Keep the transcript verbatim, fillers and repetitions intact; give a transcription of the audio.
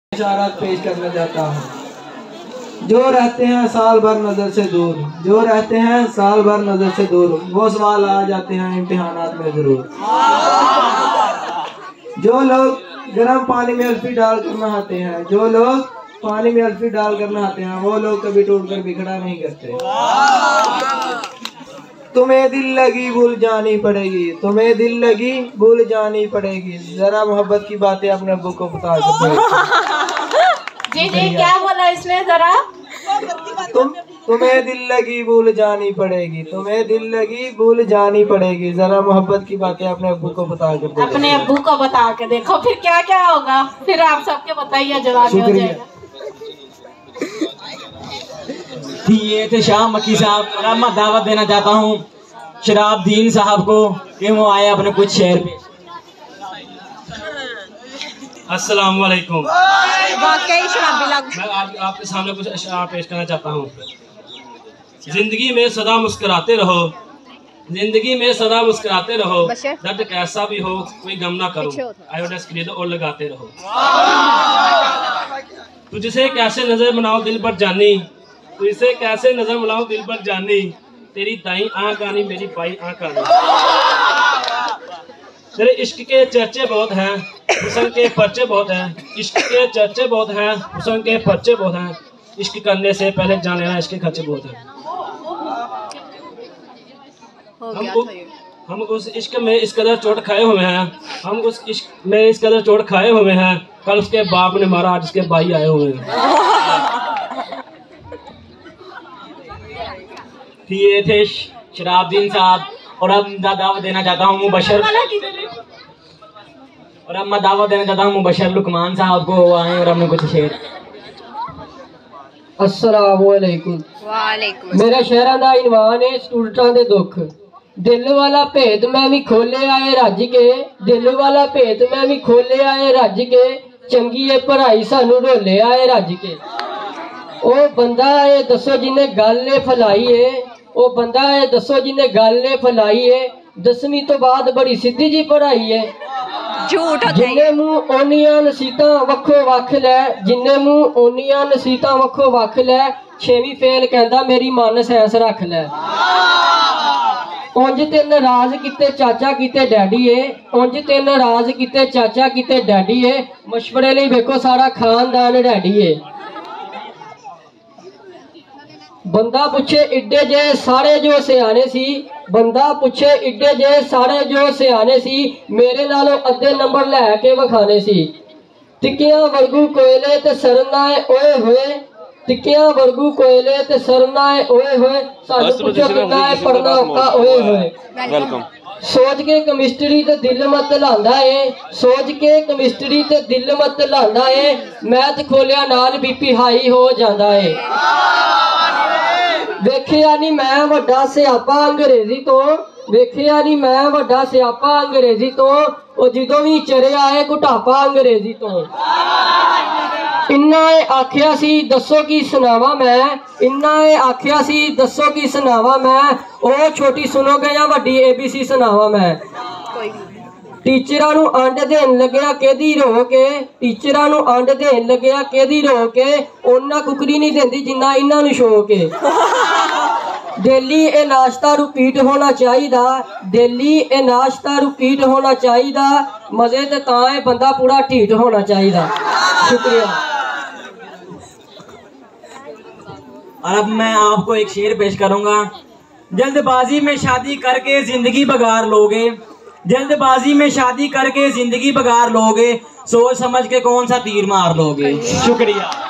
इशारा पेश करना चाहता हूँ। जो रहते हैं साल भर नजर से दूर, जो रहते हैं साल भर नजर से दूर, वो सवाल आ जाते हैं इम्तिहानात में जरूर। जो लोग गर्म पानी में अल्फी डाल कर नहाते हैं, जो लोग पानी में अल्फी डाल कर नहाते हैं, वो लोग कभी टूट कर बिखरा नहीं करते। तुम्हें दिल लगी भूल जानी पड़ेगी, तुम्हें दिल लगी भूल जानी पड़ेगी, जरा मोहब्बत की बातें अपने अब्बू को बता सकते। जी जी क्या बोला इसने जरा? तुम तुम्हें दिल लगी भूल जानी पड़ेगी, तुम्हें दिल लगी भूल जानी पड़ेगी, जरा मोहब्बत की बातें अपने अब्बू को बता कर अपने अब्बू को बता के देखो, फिर क्या क्या होगा, फिर आप सबके बताइए जवाब हो जाएगा। ये थे शाह मक्की साहब, और अब मैं दावत देना चाहता हूँ शराबदीन साहब को कि वो आए अपने कुछ शेर पे। अस्सलाम वालेकुम। वाकई शराबी लग। मैं आज आपके सामने कुछ अशआर पेश करना चाहता हूँ। जिंदगी में सदा मुस्कुराते रहो, जिंदगी में सदा मुस्कुराते रहो, दर्द कैसा भी हो कोई गम ना करो, आयोडेक्स खरीदो और लगाते रहो। तुझसे कैसे नजर बनाओ दिल पर जानी, तुझसे कैसे नजर बनाओ दिल पर जानी, तेरी दाई आँख आनी मेरी बाई आँख आनी। तेरे इश्क के चर्चे बहुत हैं, हुस्न के पर्चे बहुत हैं, इश्क के चर्चे बहुत हैं, हुस्न के पर्चे बहुत हैं, इश्क करने से पहले जान लेना इसके खर्चे बहुत हैं। हम हम उस इश्क में इस कदर चोट खाए हुए हैं, हम उस इश्क में इस कदर चोट खाए हुए हैं, कल उसके बाप ने मारा आज उसके भाई आए हुए हैं। ये थे शराबदीन साहब, और अब मैं दावत देना चाहता हूँ मुबशर, और अब मैं दावत देना चाहता हूँ मुबशर लुकमान साहब को, वो आए और हमने कुछ शेर। अस्सलामुअलैकुम। वालेकुम। मेरा शहर का इनवान है स्टूडेंटां दे दुख, दिल वाला भेद मैं भी खोले आए रज के, दिल वाला भेद मैं भी खोले आए रज के, चंगी है पढ़ाई सानू रोले आए रज के। ओ बंदा है दसो जिन्हें गल फैलाई है, ओ बंदा है दसो जिन्हें गल फैलाई है, दसवीं तो बाद बड़ी सीधी जी पढ़ाई है। झूठ जिन्ने मुंह ओनियां नसीतां वखो वख लै, जिन्ने मुंह ओनियां नसीतां वखो वख लै, छेवीं फेल कहंदा मेरी मन साइंस रख लै। उंज ते नाराज किते चाचा किते डैडी है, उंज ते नाराज किते चाचा किते डैडी है, मशवरे लई वेखो सारा खानदान रेडी है। बंदा पूछे इड्डे जे सारे जो सियाने सी, बंदा पूछे इड्डे जे सारे जो सियाने सी, मेरे नालों अद्धे नंबर लैके वखाने सी। टिक्कियां वर्गू कोयले ते सरनाए ओए होए, टिक्कियां वर्गू कोयले ते सरनाए ओए होए, सानू पूछो कितना है पढ़ना औखा ओए होए। वेलकम। सोच के केमिस्ट्री ते दिल मत लांदा है, सोच के केमिस्ट्री ते दिल मत लांदा है, मैथ खोलिया नाल बीपी हाई हो जांदा है। वेखिया नी मैं वड्डा सियापा अंग्रेजी तो, वेखिया नी मैं वड्डा सियापा अंग्रेजी तो, ओ जिदों भी चढ़िया है घुटापा अंग्रेजी तो। इन्ना आखिया सी दसो की सुनावा मैं, इन्ना आखिया सी दसो की सुनावा मैं, ओ छोटी सुनोगे या वड्डी एबीसी सुनावा मैं। टीचरां नू अंड देन लग्या केदी रो के, टीचरां नू अंड देन लग्या केदी रो के, ओना कुकरी नहीं देंदी जिन्ना इन्हां नू शो के। डेली ए नाश्ता रिपीट होना चाहिदा, डेली ए नाश्ता रिपीट होना चाहिदा, मजे ते तां ए बंदा पूरा ढीठ होना चाहिदा। शुक्रिया। और अब मैं आपको एक शेर पेश करूंगा। जल्दबाजी में शादी करके जिंदगी बगार लोगे, जल्दबाजी में शादी करके जिंदगी बगार लोगे, सोच समझ के कौन सा तीर मार लोगे। शुक्रिया।